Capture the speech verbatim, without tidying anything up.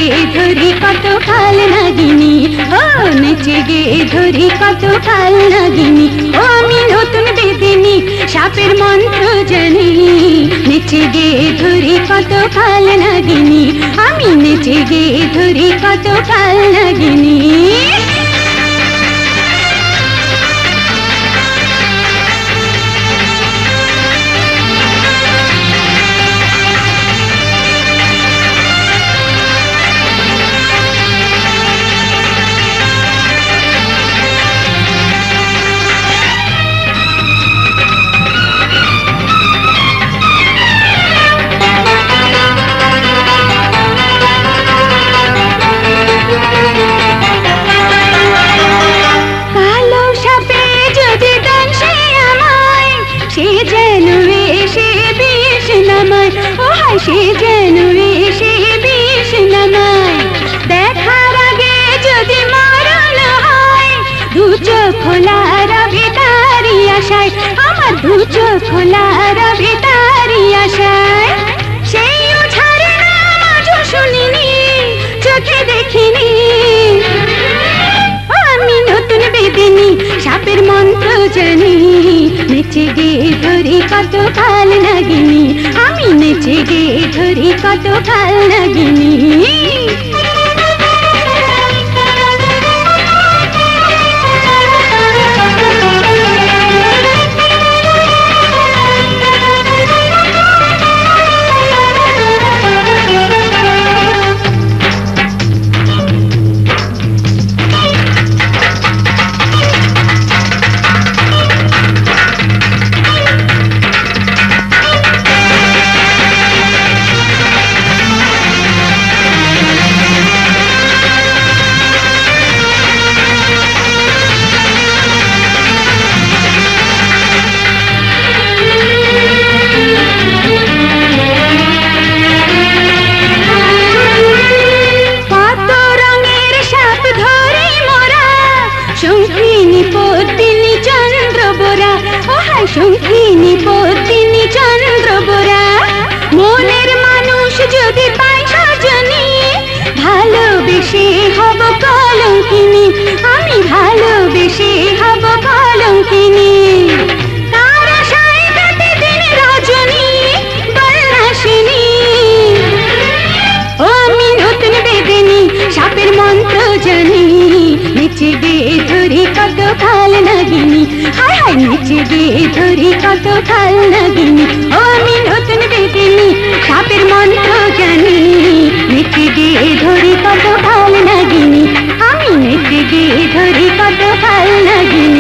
ধরি কত কাল নাগিনী, ও নেচে গে ধরি কত কাল নাগিনী। ও আমি নতুন বেদিনী সাপের মন্ত্র জানি, নেচে গে ধরি কত কাল নাগিনী, আমি নেচে গে ধরি কত কাল নাগিনী। সে যেন এসে বিষ নামায়, দেখার আগে যদি মরণ হয়, দু চোখ খোলার ভিতারি আশায়, আমার দু চোখ খোলার ভিতারি আশায়। সেই ছাড়ে না আজও শুনিনি, চোখে দেখিনি, আমি নতুন বেদিনী সাপের মন্ত্র জানি, নেচে গে ধরি কত কাল নাগিনী, আমি নেচে গে ধরি কত কাল নাগিনী। শঙ্খিনী পদ্মিনী চন্দ্রবোরা, মনের মানুষ যদি পাই সজনী, ভালোবেসে হব কলঙ্কিনী, আমি ভালোবেসে হব কলঙ্কিনী। তার আশায় কাটে দিন রজনী বর্ণাসিনী, ও আমি নতুন বেদিনী সাপের মন্ত্র জানি, নেচে গে ধরি কত কাল নাগিনী, হায় হায় নেচে গে ধরি কত কাল নাগিনী। ও আমি নতুন বেদিনী সাপের মন্ত্র জানি, নেচে গে ধরি কত কাল নাগিনী, আমি নেচে গে ধরি কত কাল নাগিনী।